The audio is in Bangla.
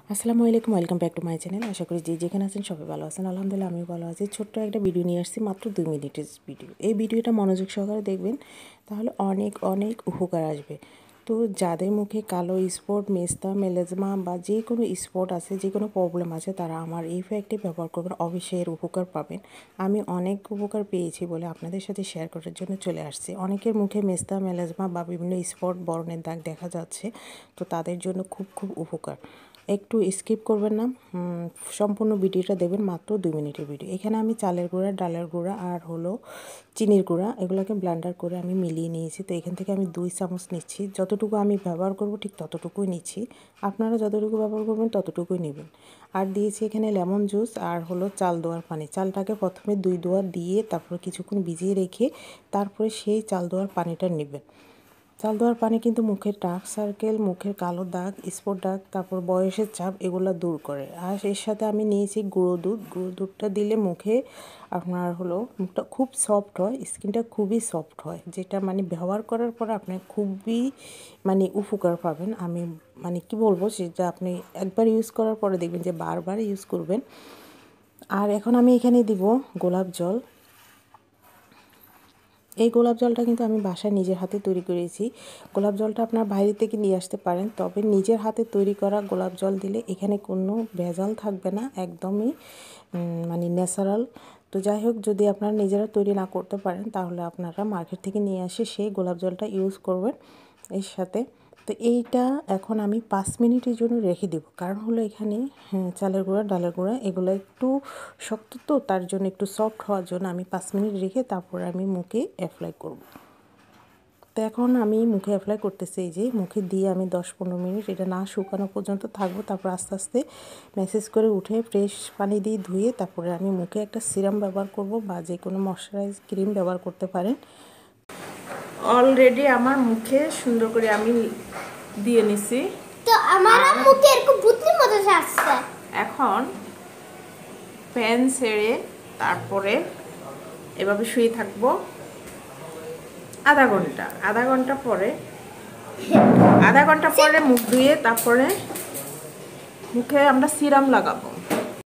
আসসালামু আলাইকুম, welcome back to my channel. আশা করি যেখানে আছেন সবাই ভালো আছেন। আলহামদুলিল্লাহ আমি ভালো আছি। ছোট্ট একটা ভিডিও নিয়ে আসছি, মাত্র 2 মিনিটের ভিডিও। এই ভিডিওটা মনোযোগ সহকারে দেখবেন, তাহলে অনেক অনেক উপকার আসবে। তো যাদের মুখে কালো স্পট, মেস্তা, মেলাজমা বা যে কোনো স্পট আছে, যে কোনো প্রবলেম আছে, তারা আমার এই ফ্যাক্টটি ব্যবহার করবেন, অবশ্যই এর উপকার পাবেন। আমি অনেক উপকার পেয়েছি বলে আপনাদের সাথে শেয়ার করার জন্য চলে আসছি। অনেকের মুখে মেস্তা, মেলাজমা বা বিভিন্ন স্পট, বর্ণের দাগ দেখা যাচ্ছে, তো তাদের জন্য খুব খুব উপকার। একটু স্কিপ করবেন না, সম্পূর্ণ ভিডিওটা দেখবেন, মাত্র 2 মিনিটের ভিডিও। এখানে আমি চালের গুঁড়া, ডালের গুঁড়া আর হলো চিনির গুঁড়া, এগুলোকে ব্লেন্ডার করে আমি মিলিয়ে নিয়েছি। তো এখান থেকে আমি 2 চামচ নিচ্ছি। যতটুকু আমি ব্যবহার করব ঠিক ততটুকুই নিচ্ছি, আপনারা যতটুকু ব্যবহার করবেন ততটুকুই নেবেন। আর দিয়েছি এখানে লেমন জুস আর হলো চাল ধোয়ার পানি। চালটাকে প্রথমে 2 ধোয়া দিয়ে তারপর কিছুক্ষণ ভিজিয়ে রেখে তারপরে সেই চাল ধোয়ার পানিটা নেবেন। চাল ধোয়ার পানি কিন্তু মুখের ডার্ক সার্কেল, মুখের কালো দাগ, স্পট দাগ, তারপর বয়সের চাপ, এগুলো দূর করে। আর এর সাথে আমি নিয়েছি গুঁড়ো দুধ। গুঁড়ো দুধটা দিলে মুখে আপনার হলো মুখটা খুব সফট হয়, স্কিনটা খুবই সফট হয়, যেটা মানে ব্যবহার করার পর আপনি খুবই মানে উপকার পাবেন। আমি মানে কি বলবো, সেটা আপনি একবার ইউজ করার পরে দেখবেন যে বারবার ইউজ করবেন। আর এখন আমি এখানে দিব গোলাপ জল। এই গোলাপ জলটা কিন্তু আমি বাসায় নিজের হাতে তৈরি করেছি। গোলাপ জলটা আপনার বাইরে থেকে নিয়ে আসতে পারেন, তবে নিজের হাতে তৈরি করা গোলাপ জল দিলে এখানে কোনো ভেজাল থাকবে না, একদমই মানে ন্যাচারাল। তো যাই হোক, যদি আপনারা নিজেরা তৈরি না করতে পারেন তাহলে আপনারা মার্কেট থেকে নিয়ে এসে সেই গোলাপ জলটা ইউজ করবেন এর সাথে। তো এইটা এখন আমি 5 মিনিটের জন্য রেখে দেবো, কারণ হলো এখানে চালের গুঁড়া, ডালের গুঁড়া এগুলো একটু শক্ত, তো তার জন্য একটু সফট হওয়ার জন্য আমি 5 মিনিট রেখে তারপরে আমি মুখে অ্যাপ্লাই করব। তো এখন আমি মুখে অ্যাপ্লাই করতেছি, এই যে মুখে দিয়ে আমি 10-15 মিনিট এটা না শুকানো পর্যন্ত থাকবো। তারপর আস্তে আস্তে ম্যাসেজ করে উঠে ফ্রেশ পানি দিয়ে ধুয়ে তারপরে আমি মুখে একটা সিরাম ব্যবহার করব, বা যে কোনো ময়শ্চারাইজ ক্রিম ব্যবহার করতে পারেন। অলরেডি আমার মুখে সুন্দর করে আমি দিয়ে নিছি। তো আমার মুখে এরকম ভূতনির মতো আসছে। এখন ফ্যান ছেড়ে তারপরে এভাবে শুয়ে থাকবো আধা ঘন্টা পরে মুখ ধুয়ে তারপরে মুখে আমরা সিরাম লাগাবো।